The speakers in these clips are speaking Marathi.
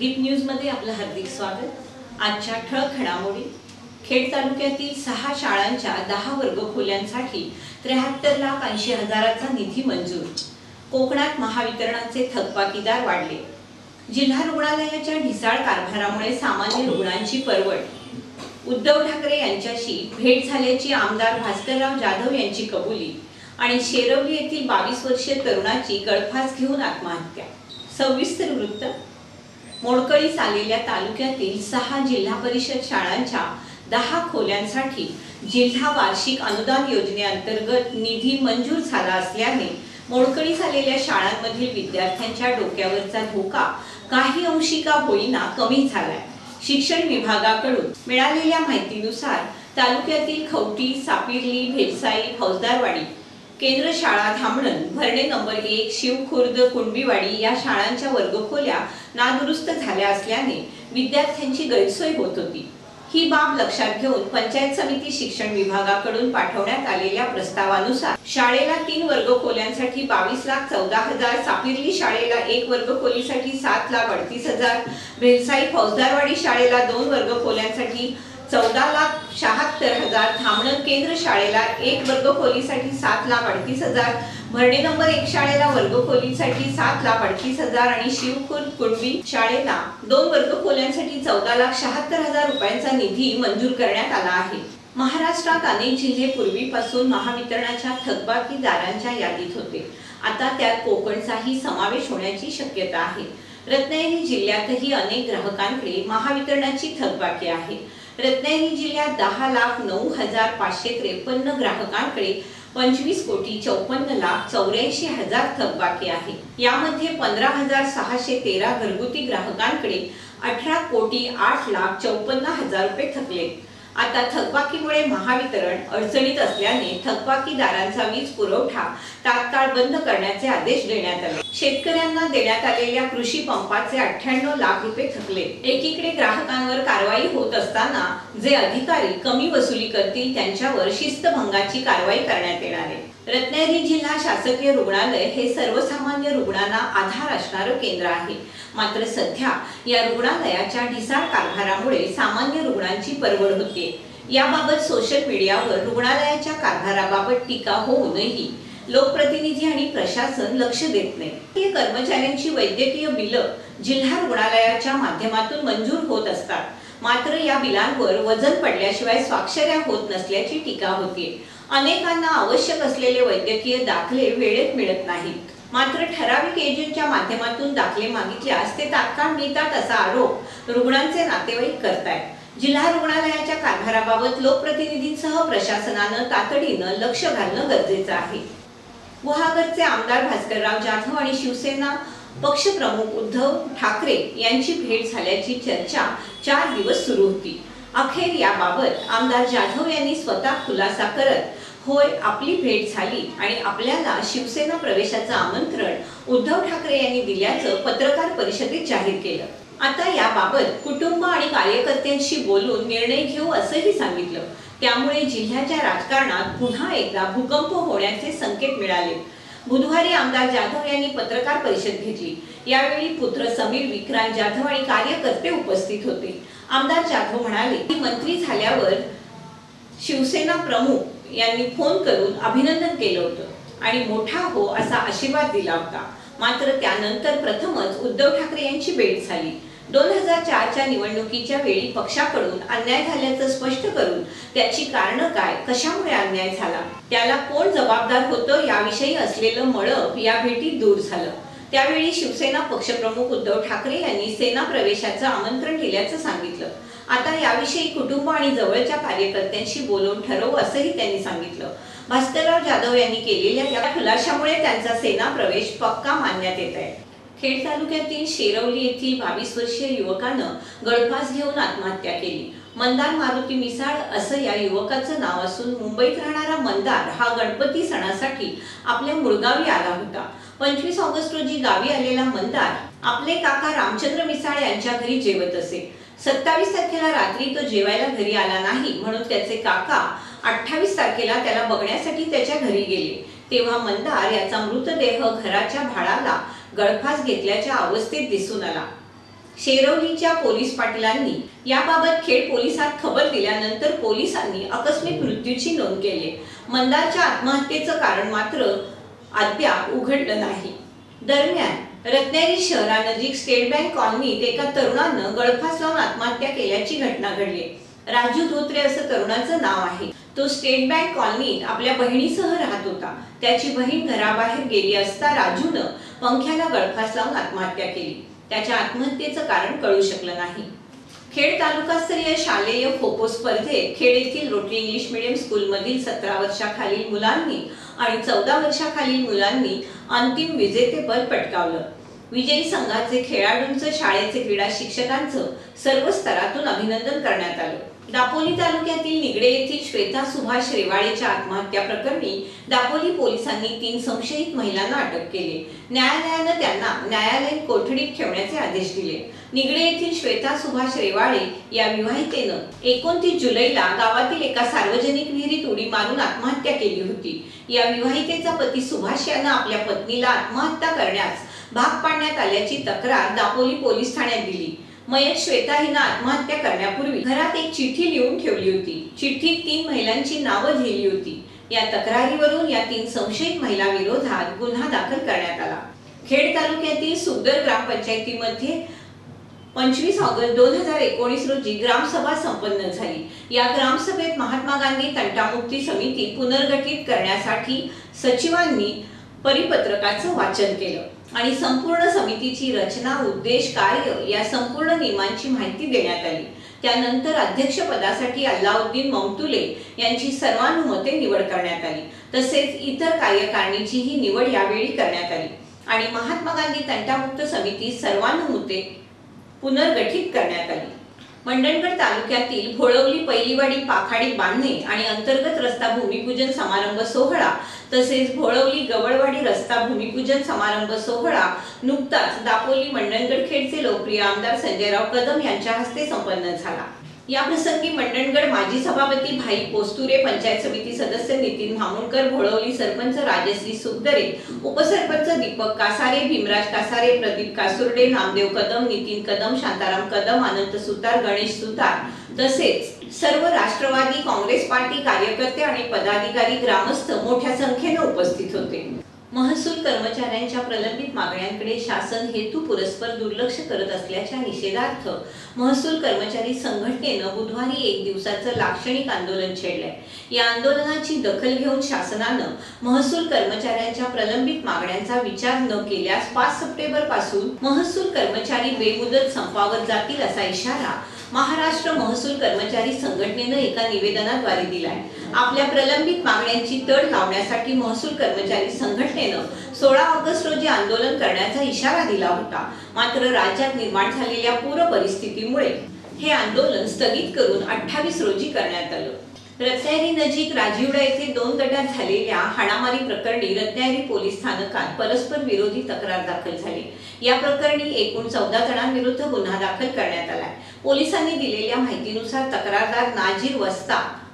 दीप न्यूज मध्ये आपलं हार्दिक स्वागत। आजच्या ठळक घडामोडी। खेड तालुक्यातील 6 शाळांच्या 10 वर्गखोल्यांसाठी 73,80,000चा निधी मंजूर। कोकणात महावितरणाचे थकबाकीदार वाढले। जिल्हा रुग्णालयाच्या ढिसाळ कारभारामुळे सामान्य रुग्णांची परवड। उद्धव ठाकरे यांच्याशी भेट झाल्याची आमदार भास्करराव जाधव यांची कबुली आणि शेरवली येथील 22 वर्षीय तरुणाची गळफास घेऊन आत्महत्या। सविस्तर वृत्त। मोडकळीस आलेल्या तालुक्यातील 6 जिल्हा परिषद शाळांच्या 10 खोल्यांसाठी जिल्हा वार्षिक अनुदान योजनेअंतर्गत निधी मंजूर झाला असल्याने मोडकळीस आलेल्या शाळांमधील विद्यार्थ्यांच्या डोक्यावरचा धोका काही अंशी का होईना कमी झालाय। शिक्षण विभागाकडून मिळालेल्या माहितीनुसार तालुक्यातील खवटी, सापिर्ली, भेलसाई, फौजदारवाडी, केंद्र शाळा धामणन, भरणे नंबर 1, शिवखुर्द, कुंडबीवाडी या शाळांच्या वर्गखोल्या नादुरुस्त झाल्या असल्याने विद्यार्थ्यांची गैरसोय होत होती। ही बाब लक्षात घेऊन पंचायत समिती शिक्षण विभागाकडून पाठवण्यात आलेल्या प्रस्तावानुसार शाळेला 3 वर्गखोल्यांसाठी 22,14,000, सापिर्ली शाळेला 1 वर्गखोलीसाठी 7,38,000, भेलसाई फौजदारवाडी शाळेला 2 वर्गखोल्यांसाठी 14,76,000, धामणन केंद्र शाळेला 1 वर्गखोलीसाठी 7,38,000, भरणे नंबर 1 शाळेला वर्गखोलीसाठी 7,38,000 आणि शिवखुर्द कुंडबी शाळेला 2 वर्गखोल्यांसाठी 14,76,000 रुपयांचा निधी मंजूर करण्यात आला आहे। महाराष्ट्रात अनेक जिल्हे पूर्वीपासून महावितरणाच्या थकबाकीदारांच्या यादीत होते। आता त्यात कोकणचाही समावेश होण्याची शक्यता आहे। रत्नागिरी जिल्ह्यातही अनेक ग्राहकांकडे महावितरणाची थकबाकी आहे। रत्नागिरी जिल्ह्यात 10,09,553 ग्राहकांकडे 25,54,84,000 थकबाकी आहे। यामध्ये 15,613 घरगुती ग्राहकांकडे 18,08,54,000 रुपये थकले। आता थकबाकीमुळे महावितरण अडचणीत असल्याने थकबाकीदारांचा वीज पुरवठा तात्काळ बंद करण्याचे आदेश देण्यात आले। शेतकऱ्यांना देण्यात आलेल्या कृषी पंपाचे 98 लाख रुपये थकले। एकीकडे ग्राहकांवर कारवाई होत असताना जे अधिकारी कमी वसुली करतील त्यांच्यावर शिस्तभंगाची कारवाई करण्यात येणार आहे। रत्नागिरी जिल्हा शासकीय रुग्णालय हे सर्वसामान्य रुग्णांना आधार असणारे केंद्र आहे। मात्र सध्या या रुग्णालयाच्या ढिसाळ कारभारामुळे सामान्य रुग्णांची परवड होते। याबाबत सोशल मीडियावर रुग्णालयाच्या कारभाराबाबत टीका होऊनही लोकप्रतिनिधी आणि प्रशासन लक्ष देत नाही। कर्मचाऱ्यांची वैद्यकीय बिलं जिल्हा रुग्णालयाच्या माध्यमातून मंजूर होत असतात, मात्र या बिलांवर वजन पडल्याशिवाय स्वाक्षऱ्या होत नसल्याची टीका होते। अनेकांना आवश्यक असलेले वैद्यकीय दाखले वेळेत मिळत नाहीत, मात्र ठराविक एजंटच्या माध्यमातून दाखले मागितल्यास ते तात्काळ मिळतात असा आरोप रुग्णांचे नातेवाईक करतायत। जिल्हा रुग्णालयाच्या कारभाराबाबत लोकप्रतिनिधींसह प्रशासनानं तातडीनं लक्ष घालणं गरजेचं आहे। गुहागरचे आमदार भास्करराव जाधव आणि शिवसेना पक्षप्रमुख उद्धव ठाकरे यांची भेट झाल्याची चर्चा 4 दिवस सुरू होती। अखेर याबाबत आमदार जाधव यांनी स्वतः खुलासा करत, होय, आपली भेट झाली आणि आपल्याला शिवसेना प्रवेशाचं आमंत्रण उद्धव ठाकरे यांनी दिल्याचं पत्रकार परिषदेत जाहीर केलं। आता याबाबत कुटुंब आणि कार्यकर्त्यांशी बोलून निर्णय घेऊ असंही सांगितलं। त्यामुळे जिल्ह्याच्या राजकारणात पुन्हा एकदा भूकंप होण्याचे संकेत मिळाले। बुधवारी आमदार जाधव यांनी पत्रकार परिषद घेतली। यावेळी पुत्र समीर विक्रांत जाधव आणि कार्यकर्ते उपस्थित होते। आमदार जाधव म्हणाले की मंत्री झाल्यावर शिवसेना प्रमुख यांनी फोन करून अभिनंदन केलं होतं आणि मोठा हो असा आशीर्वाद दिला होता, मात्र त्यानंतर प्रथमच उद्धव ठाकरे यांची भेट झाली। 2004च्या निवडणुकीच्या वेळी पक्षाकडून अन्याय झाल्याचं स्पष्ट करून त्याची कारणं काय, कशामुळे अन्याय झाला, त्याला कोण जबाबदार होतं याविषयी असलेलं मळप या भेटीत दूर झालं। त्यावेळी शिवसेना पक्षप्रमुख उद्धव ठाकरे यांनी सेना प्रवेशाचं आमंत्रण दिल्याचं सांगितलं। आता याविषयी कुटुंब आणि जवळच्या कार्यकर्त्यांशी बोलून ठरवू असंही त्यांनी सांगितलं। भास्करराव जाधव यांनी केलेल्या या खुलाशामुळे त्यांचा सेना प्रवेश पक्का मानण्यात येत आहे। खेड तालुक्यातील शेरवली येथील 22 वर्षीय युवकानं गळफास घेऊन आत्महत्या केली। मंदार मारुती मिसाळ असं या युवकाचं नाव असून मुंबईत राहणारा मंदार हा गणपती सणासाठी आपल्या मुळगावी आला होता। 25 ऑगस्ट रोजी गावी आलेला मंदार आपले काका रामचंद्र मिसाळ यांच्या घरी जेवत असे। 27 तारखेला रात्री तो जेवायला घरी आला नाही, म्हणून त्याचे काका 28 तारखेला त्याला बघण्यासाठी त्याच्या घरी गेले। तेव्हा मंदार याचा मृतदेह घराच्या भाडाला गळफास घेतल्याच्या अवस्थेत दिसून आला। शेरवलीच्या पोलीस पाटलांनी याबाबत खेड पोलिसात खबर दिल्यानंतर पोलिसांनी आकस्मिक मृत्यूची नोंद केली। मंदारच्या आत्महत्येचं कारण मात्र अद्याप उघडलं नाही। दरम्यान रत्नागिरी शहरानजीक स्टेट बँक कॉलनीत एका तरुणानं गळफास लावून आत्महत्या केल्याची घटना घडली। राजू धोत्रे असं तरुणाचं नाव आहे। तो स्टेट बँक कॉलनीत आपल्या बहिणीसह राहत होता। त्याची बहीण घराबाहेर गेली असता राजूनं पंख्याला गळफास लावून आत्महत्या केली। त्याच्या आत्महत्येचं कारण कळू शकलं नाही। खेड तालुकास्तरीय शालेय खो खो स्पर्धेत खेड येथील रोटरी इंग्लिश मीडियम स्कूलमधील 17 वर्षाखालील मुलांनी आणि 14 वर्षाखालील मुलांनी अंतिम विजेतेपद पटकावलं। विजयी संघाचे खेळाडूंचं, शाळेचे क्रीडा शिक्षकांचं सर्व स्तरातून अभिनंदन करण्यात आलं। दापोली तालुक्यातील निगडे येथील श्वेता सुभाष रेवाळेच्या आत्महत्या प्रकरणी दापोली पोलिसांनी 3 संशयित महिलांना अटक केली। न्यायालयानं त्यांना न्यायालयीन कोठडीत ठेवण्याचे आदेश दिले। निगडे येथील श्वेता सुभाष रेवाळे या विवाहितेनं 29 जुलैला गावातील एका सार्वजनिक विहिरीत उडी मारून आत्महत्या केली होती। या विवाहितेचा पती सुभाष यानं आपल्या पत्नीला आत्महत्या करण्यास भाग पाडण्यात आल्याची तक्रार दापोली पोलीस ठाण्यात दिली। मयत श्वेता हिनं आत्महत्या करण्यापूर्वी घरात एक चिठ्ठी लिहून ठेवली होती। चिठ्ठीत 3 महिलांची नावं लिहिली होती। या तक्रारीवरून या 3 संशयित महिला विरोधात गुन्हा दाखल करण्यात आला। खेड तालुक्यातील सुगदर ग्रामपंचायतीमध्ये 25 ऑगस्ट 2019 रोजी ग्रामसभा संपन्न झाली। या ग्रामसभेत महात्मा गांधी तंटामुक्ती समिती पुनर्गठित करण्यासाठी सचिवांनी परिपत्रकाचं वाचन केलं आणि संपूर्ण समितीची रचना, उद्देश, कार्य या संपूर्ण नियमांची माहिती देण्यात आली। त्यानंतर अध्यक्षपदासाठी अल्लाउद्दीन मौतुले यांची सर्वानुमते निवड करण्यात आली। तसेच इतर कार्यकारिणीचीही निवड यावेळी करण्यात आली आणि महात्मा गांधी तंटामुक्त समिती सर्वानुमते पुनर्गठित करण्यात आली। मंडणगड तालुक्यातील भोळवली, पहिलीवाडी, पाखाडी बांधणे आणि अंतर्गत रस्ता भूमिपूजन समारंभ सोहळा तसेच भोळवली गवळवाडी रस्ता भूमिपूजन समारंभ सोहळा नुकताच दापोली मंडणगड खेडचे लोकप्रिय आमदार संजयराव कदम यांच्या हस्ते संपन्न झाला। या प्रसंगी मंडणगड माजी सभापती भाई पोस्तुरे, पंचायत समिती सदस्य नितीन भामुणकर, भोळवली सरपंच राजश्री सुखदरे, उपसरपंच दीपक कासारे, भीमराज कासारे, प्रदीप कासुर्डे, नामदेव कदम, नितीन कदम, शांताराम कदम, अनंत सुतार, गणेश सुतार तसेच सर्व राष्ट्रवादी काँग्रेस पार्टी कार्यकर्ते आणि पदाधिकारी, ग्रामस्थ मोठ्या संख्येने उपस्थित होते। महसूल कर्मचाऱ्यांच्या प्रलंबित मागण्यांकडे शासन हेतुपुरस्पर दुर्लक्ष करत असल्याच्या निषेधार्थ महसूल कर्मचारी संघटनेनं बुधवारी 1 दिवसाचं लाक्षणिक आंदोलन छेडलंय। या आंदोलनाची दखल घेऊन शासनानं महसूल कर्मचाऱ्यांच्या प्रलंबित मागण्यांचा विचार न केल्यास 5 सप्टेंबर पासून महसूल कर्मचारी बेमुदत संपावर जातील असा इशारा महाराष्ट्र महसूल कर्मचारी संघटनेनं एका निवेदनाद्वारे दिलाय। आपल्या प्रलंबित मागण्यांची तड लावण्यासाठी महसूल कर्मचारी संघटनेनं 16 ऑगस्ट रोजी आंदोलन करण्याचा इशारा दिला होता। मात्र राज्यात निर्माण झालेल्या पूर परिस्थितीमुळे हे आंदोलन स्थगित करून 28 रोजी करण्यात आलं। रत्नागिरी नजीक राजिवडा येथे 2 गटात झालेल्या हाणामारी प्रकरणी रत्नागिरी पोलीस स्थानकात परस्पर विरोधी तक्रार दाखल झाली। या प्रकरणी एकूण 14 जणांविरुद्ध गुन्हा दाखल करण्यात आलाय। पोलिसांनी दिलेल्या माहितीनुसार तक्रारदार नाजीर वस्ता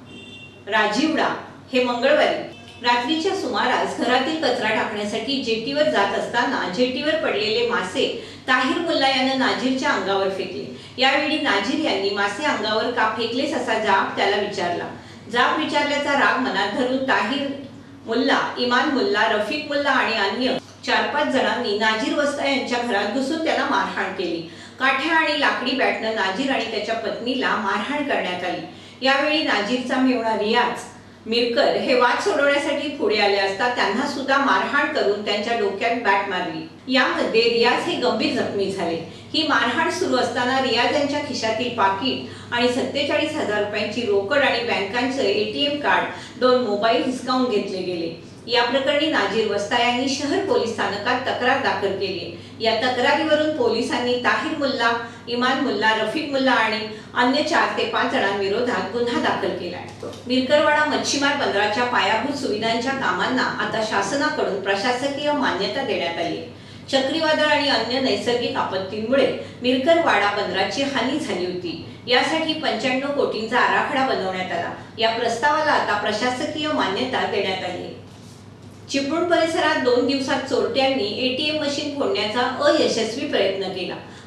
राजिवडा हे मंगळवारी रात्रीच्या सुमारास घरातील कचरा टाकण्यासाठी जेटीवर जात असताना जेटीवर पडलेले मासे ताहिर मुल्ला यानं नाजीरच्या अंगावर फेकले। यावेळी नाजीर यांनी मासे अंगावर का फेकलेस असा जाब त्याला विचारला। जाब विचारल्याचा राग मनात धरून ताहिर मुल्ला, इमान मुल्ला, रफिक मुल्ला आणि अन्य 4-5 जणांनी नाजीर वस्ता यांच्या घरात घुसून त्यांना मारहाण केली। काठ्या आणि लाकडी बॅटनं नाजीर आणि त्याच्या पत्नीला मारहाण करण्यात आली। यावेळी नाजीरचा मेहुणा रियाज मिरकर हे वाद सोडवण्यासाठी पुढे आले असता त्यांना सुद्धा मारहाण करून त्यांच्या डोक्यात बॅट मारली। यामध्ये रियाज हे गंभीर जखमी झाले। ही मारहाण सुरू असताना रियाज यांच्या खिशातील पाकिट आणि 47,000 रुपयांची रोकड आणि बँकांचे एटीएम कार्ड, 2 मोबाईल हिसकावून घेतले गेले। या प्रकरणी नाजीर वस्ता यांनी शहर पोलीस स्थानकात तक्रार दाखल केली। या तक्रारीवरून पोलिसांनी ताहिर मुल्ला, इमान मुल्ला, रफिक मुल्ला आणि अन्य 4 ते 5 जणांविरोधात गुन्हा दाखल केलाय। मिरकरवाडा मच्छीमार बंदराच्या पायाभूत सुविधांच्या कामांना आता शासनाकडून प्रशासकीय मान्यता देण्यात आली आहे। चक्रीवादळ आणि अन्य नैसर्गिक आपत्तींमुळे मिरकरवाडा बंदराची हानी झाली होती। यासाठी 95 कोटींचा आराखडा बनवण्यात आला। या प्रस्तावाला आता प्रशासकीय मान्यता देण्यात आली आहे। चिपळूण परिसरात 2 दिवसात चोरट्यांनी एटीएम मशीन फोडण्याचा अयशस्वी प्रयत्न केला।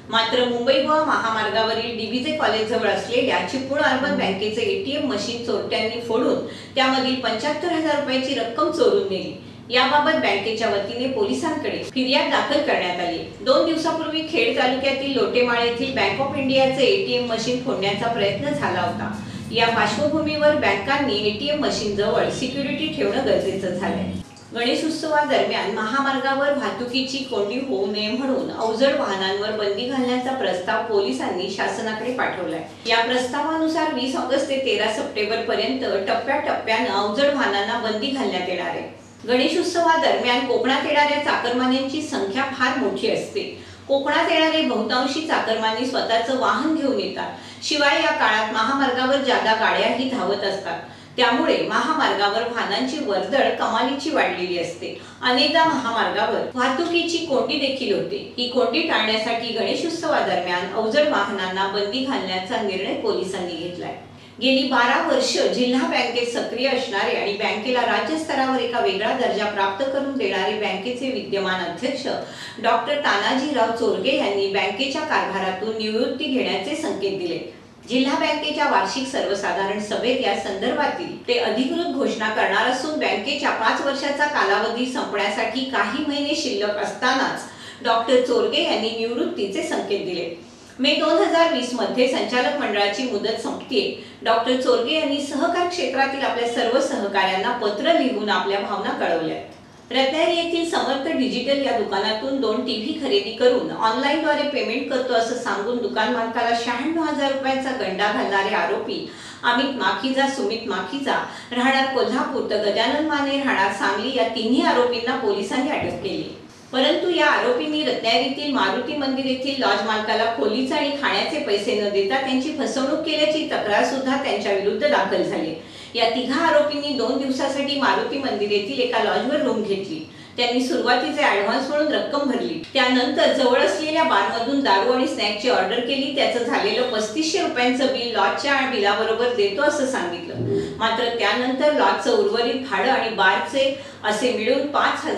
मात्र मुंबई गोवा महामार्गावरील डीबीजे कॉलेज जवळ असलेल्या चिपळूण अर्बन बँकेचे एटीएम मशीन चोरट्यांनी फोडून त्यामधील 75,000 रुपयांची रक्कम चोरून नेली। याबाबत बँकेच्या वतीने पोलिसांकडे फिर्याद दाखल करण्यात आली। 2 दिवसापूर्वी खेड तालुक्यातील लोटेमाळ येथील बँक ऑफ इंडियाचे एटीएम मशीन फोडण्याचा प्रयत्न झाला होता। या पार्श्वभूमीवर बँकांनी एटीएम मशीन जवळ सिक्युरिटी ठेवणं गरजेचं झालंय। गणेश उत्सवादरम्यान महामार्गावर वाहतुकीची कोंडी होऊ नये म्हणून अवजड वाहनांवर बंदी घालण्याचा प्रस्ताव पोलिसांनी शासनाकडे पाठवलाय। या प्रस्तावानुसार 20 ऑगस्ट ते 13 सप्टेंबर पर्यंत टप्प्याटप्प्याने अवजड वाहनांना बंदी घालण्यात येणार आहे। गणेश उत्सवादरम्यान कोकणात येणाऱ्या चाकरमान्यांची संख्या फार मोठी असते। कोकणात येणारे बहुतांशी चाकरमानी स्वतःचं वाहन घेऊन येतात। शिवाय या काळात महामार्गावर जादा गाड्याही धावत असतात। त्यामुळे महामार्गावर वाहनांची वर्दळ कमालीची वाढलेली असते। अनेकदा महामार्गावर वाहतुकीची कोंडी देखील होते। ही कोंडी टाळण्यासाठी गणेश उत्सवादरम्यान अवजड वाहनांना बंदी घालण्याचा निर्णय पोलिसांनी घेतलाय। गेली 12 वर्ष जिल्हा बँकेत सक्रिय असणारे आणि बँकेला राज्य स्तरावर एका वेगळा दर्जा प्राप्त करून देणारे बँकेचे विद्यमान अध्यक्ष डॉक्टर तानाजीराव चोरगे यांनी बँकेच्या कारभारातून निवृत्ती घेण्याचे संकेत दिले। जिल्हा बँकेच्या वार्षिक सर्वसाधारण सभेत या संदर्भातील ते अधिकृत घोषणा करणार असून बँकेच्या 5 वर्षाचा कालावधी संपण्यासाठी काही महिने शिल्लक असतानाच डॉक्टर चोरगे यांनी निवृत्तीचे संकेत दिले। मे 2020 मध्ये संचालक मंडळाची मुदत संपतेय। डॉक्टर चोरगे यांनी सहकार क्षेत्रातील आपल्या सर्व सहकाऱ्यांना पत्र लिहून आपल्या भावना कळवल्या। रत्नागिरी येथील समर्थ डिजिटल या दुकानातून 2 टीव्ही खरेदी करून ऑनलाईनद्वारे पेमेंट करतो असं सांगून दुकान मालकाला 96,000 रुपयांचा गंडा घालणारे आरोपी अमित माखीजा, सुमित माखीजा राहणार कोल्हापूर तर गजानन माने राहणार सांगली या तिन्ही आरोपींना पोलिसांनी अटक केली। परंतु या आरोपींनी रत्नागिरीतील मारुती मंदिर येथील लॉज मालकाला खोलीचे आणि खाण्याचे पैसे न देता त्यांची फसवणूक केल्याची तक्रार सुद्धा त्यांच्या विरुद्ध दाखल झाली। या तिघा आरोपींनी 2 दिवसासाठी मारुती मंदिर येथील एका लॉजवर रूम घेतली। त्यांनी सुरुवातीचे ॲडव्हान्स म्हणून रक्कम भरली। त्यानंतर जवळ असलेल्या बारमधून दारू आणि स्नॅकची ऑर्डर केली। त्याचं झालेलं 3500 रुपयांचं बिल लॉजच्या बिलाबरोबर देतो असं सांगितलं। मात्र त्यानंतर लॉजचं उर्वरित भाडं आणि बारचे असे मिळून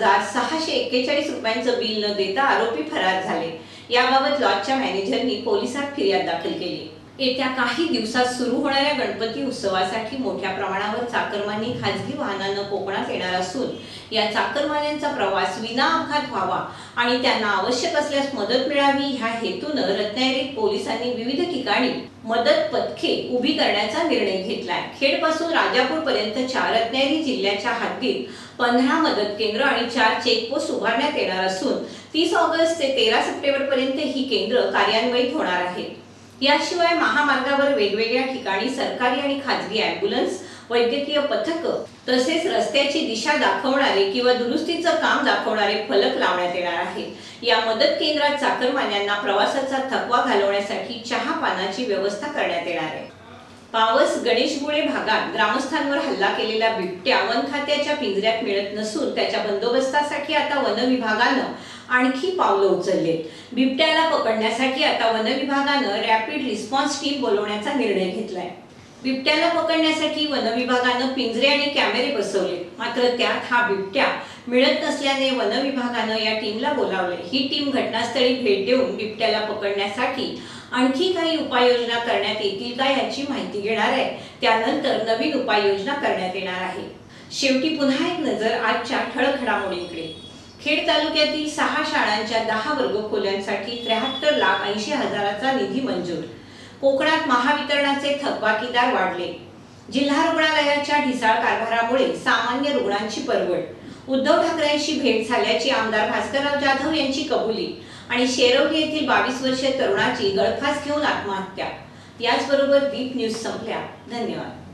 5,641 रुपयांचं बिल न देता आरोपी फरार झाले। याबाबत लॉजच्या मॅनेजरनी पोलिसात फिर्याद दाखल केली। येत्या काही दिवसात सुरू होणाऱ्या गणपती उत्सवासाठी मोठ्या प्रमाणावर चाकरमानी खासगी वाहनांना कोकणात येणार असून या चाकरमान्यांचा प्रवास विना अपघात व्हावा आणि त्यांना आवश्यक असल्यास मदत मिळावी ह्या हेतून रत्नागिरी पोलिसांनी विविध ठिकाणी मदत पथके उभी करण्याचा निर्णय घेतलाय। खेडपासून राजापूर पर्यंतच्या रत्नागिरी जिल्ह्याच्या हद्दीत 15 मदत केंद्र आणि 4 चेकपोस्ट उभारण्यात येणार असून 30 ऑगस्ट ते 13 सप्टेंबर पर्यंत ही केंद्र कार्यान्वित होणार आहेत। याशिवाय महामार्गावर वेगवेगळ्या ठिकाणी सरकारी आणि खासगी ॲम्ब्युलन्स, वैद्यकीय पथक तसेच रस्त्याची दिशा दाखवणारे किंवा दुरुस्तीचं काम दाखवणारे फलक लावण्यात येणार आहेत। या मदत केंद्रात चाकरमान्यांना प्रवासाचा थकवा घालवण्यासाठी चहा पानाची व्यवस्था करण्यात येणार आहे। पावस गणेशगुळे भागात ग्रामस्थांवर हल्ला केलेला बिबट्या वन खात्याच्या पिंजऱ्यात मिळत नसून त्याच्या बंदोबस्तासाठी आता वन विभागानं आणखी पावलं उचललेत। बिबट्याला पकडण्यासाठी आता वन विभागानं रॅपिड रिस्पॉन्स टीम बोलवण्याचा निर्णय घेतलाय। बिबट्याला पकडण्यासाठी वन विभागानं पिंजरे आणि कॅमेरे बसवले। मात्र त्यात हा बिबट्या मिळत नसल्याने वन विभागानं या टीमला बोलावले। ही टीम घटनास्थळी भेट देऊन बिबट्याला पकडण्यासाठी आणखी काही उपाययोजना करण्यात येतील का याची माहिती घेणार आहे। त्यानंतर नवीन उपाययोजना करण्यात येणार आहे। शेवटी पुन्हा एक नजर आजच्या ठळक घडामोडींकडे। खेड तालुक्यातील 6 शाळांच्या 10 वर्ग खोल्यांसाठी 73,80,000चा निधी मंजूर। कोकणात महावितरणाचे थकबाकीदार वाढले। जिल्हा रुग्णालयाच्या ढिसाळ कारभारामुळे सामान्य रुग्णांची परवड। उद्धव ठाकरेंशी भेट झाल्याची आमदार भास्करराव जाधव यांची कबुली आणि शेरवली येथील 22 वर्षीय तरुणाची गळफास घेऊन आत्महत्या। याचबरोबर दीप न्यूज संपल्या। धन्यवाद।